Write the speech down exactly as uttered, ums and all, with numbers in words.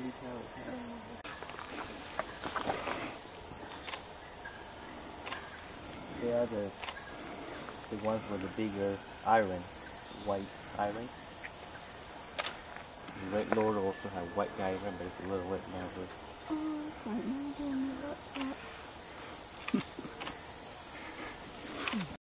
They are the the ones with the bigger iron, white iron. The red lord also have white iron, but it's a little wet now. But oh, right now, don't know what's that.